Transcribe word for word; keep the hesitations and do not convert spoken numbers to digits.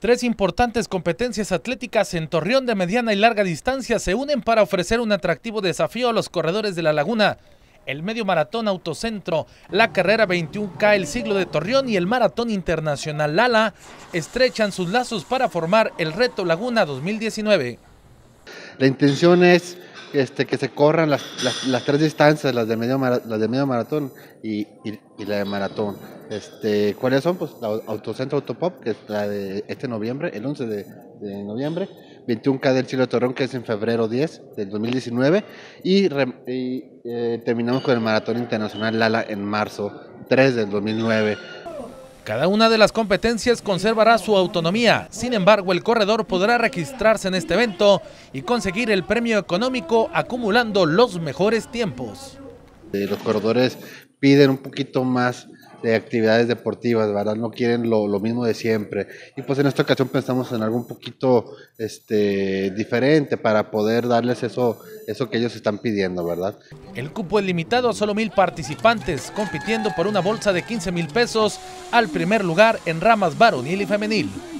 Tres importantes competencias atléticas en Torreón de mediana y larga distancia se unen para ofrecer un atractivo desafío a los corredores de la laguna. El medio maratón Autocentro, la carrera veintiuno K El Siglo de Torreón y el maratón internacional Lala estrechan sus lazos para formar el Reto Laguna dos mil diecinueve. La intención es este, que se corran las, las, las tres distancias, las de medio, las de medio maratón y, y, y la de maratón. Este, ¿Cuáles son? Pues la Autocentro Autopop, que es la de este noviembre, el once de, de noviembre, veintiuno K del Siglo de Torreón, que es en febrero diez del dos mil diecinueve, y, y eh, terminamos con el maratón internacional Lala en marzo tres del dos mil nueve. Cada una de las competencias conservará su autonomía, sin embargo el corredor podrá registrarse en este evento y conseguir el premio económico acumulando los mejores tiempos. Los corredores piden un poquito más de actividades deportivas, ¿verdad? No quieren lo, lo mismo de siempre. Y pues en esta ocasión pensamos en algo un poquito este, diferente para poder darles eso, eso que ellos están pidiendo, ¿verdad? El cupo es limitado a solo mil participantes, compitiendo por una bolsa de quince mil pesos al primer lugar en ramas varonil y femenil.